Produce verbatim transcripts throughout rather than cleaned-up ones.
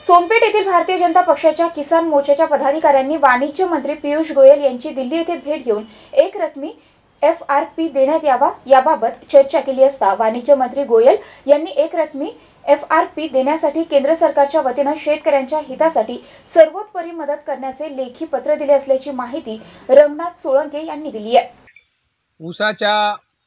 सोनपेठ येथील भारतीय जनता पक्षाच्या किसान मोर्चाच्या पदाधिकाऱ्यांनी वाणिज्य मंत्री पियुष गोयल यांची दिल्ली येथे भेट घेऊन एक रकमी एफ आर पी देण्यात यावा याबाबत चर्चा केली असता वाणिज्य मंत्री गोयल यांनी एक रकमी एफ आर पी देण्यासाठी केंद्र सरकारच्या वतीने शेतकऱ्यांच्या हितासाठी सर्वोतपरी मदत करण्याचे लेखी पत्र दिले असल्याची माहिती रंगनाथ सोळंके यांनी दिली आहे। ऊसाच्या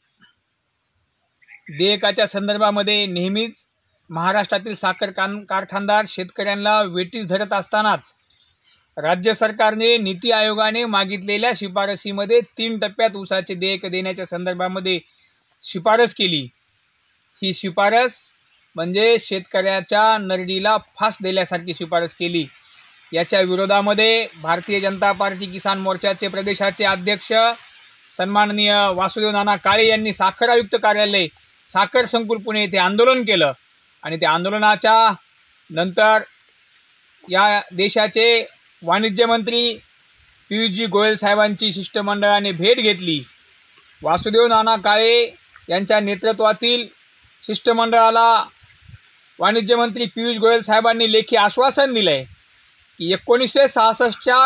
देयकाच्या संदर्भामध्ये नेहमीच महाराष्ट्रातील साखर कारखानदार शेतकऱ्यांना वेटीस धरत असतानाच राज्य सरकारने नीती आयोगाने मागितलेल्या शिफारसीमध्ये तीन टप्प्यात ऊसाचे देयक देण्याच्या संदर्भामध्ये शिफारस केली। ही शिफारस म्हणजे शेतकऱ्याच्या नरडीला फास दिल्यासारखी शिफारस केली। याच्या विरोधामध्ये भारतीय जनता पार्टी किसान मोर्चाचे प्रदेशाचे अध्यक्ष सन्माननीय वासुदेव नाना काळे यांनी साखर आयुक्त कार्यालय साखर संकुल पुणे येथे आंदोलन केलं आणि त्या आंदोलनाच्या नंतर या देशाचे वाणिज्य मंत्री पियुषजी गोयल साहेबांची शिष्टमंडळाने भेट घेतली। वासुदेव नाना काळे यांच्या नेतृत्वातील शिष्टमंडळाला वाणिज्य मंत्री पियुष गोयल साहेबांनी लेखी आश्वासन दिले की एकोणीसशे सहासष्टच्या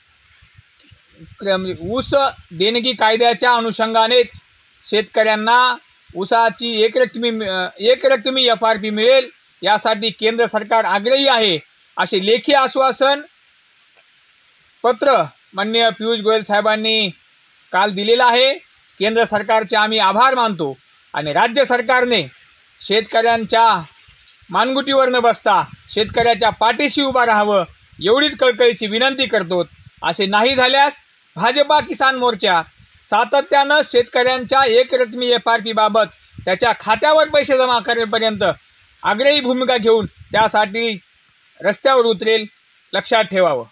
ऊस देणगी कायद्याच्या अनुषंगानेच शेतकऱ्यांना ऊसाची एक रकमी एक रकमी एफ आर पी मिळेल यासाठी केंद्र सरकार आग्रही आहे असे लेखी आश्वासन पत्र माननीय पियुष गोयल साहेबांनी काल दिलेलं आहे। केंद्र सरकारचे आम्ही आभार मानतो आणि राज्य सरकारने शेतकऱ्यांच्या मानगुटीवर न बसता शेतकऱ्याच्या पाठीशी उभा राहावं एवढीच कळकळीची विनंती करतो। असे नाही झाल्यास भाजपा किसान मोर्चा सातत्यानं शेतकऱ्यांच्या एक रकमी एफ आर पी बाबत त्याच्या खात्यावर पैसे जमा करेपर्यंत आग्रही भूमिका घेऊन त्यासाठी रस्त्यावर उतरेल, लक्षात ठेवावं।